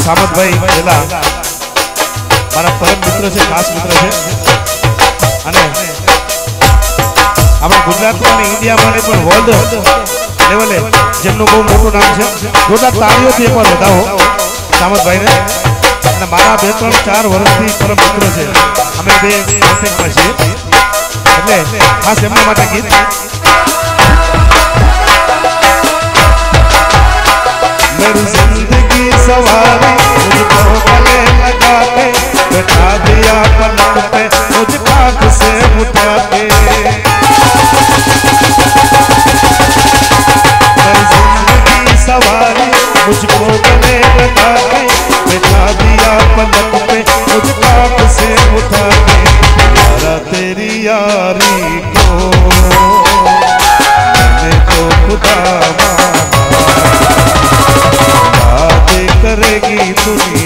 सामत भाई जेला मारा परम मित्र छे, खास मित्र छे અને આપણા ગુજરાતમાં અને ઇન્ડિયામાં ને પણ વર્લ્ડ લેવલે જેમનું બહુ મોટું નામ છે, જોરદાર તાળીઓથી એકવાર વધાવો સામત ભાઈને। અને મારા 2-3-4 વર્ષથી પરમ મિત્ર છે, અમે બે કોન્ટેક્ટમાં છીએ, એટલે ખાસ એમના માટે ગીત। मेरी जिंदगी सवारी मुझको गले लगा के, बैठा दिया पलंग पे मुझ खाक से उठा के। मेरी जिंदगी सवारी मुझको गले लगा के, बैठा दिया पलंग पे मुझ खाक से उठा के। यारा तेरी यारी को मैंने तो खुदा करेगी दुनिया।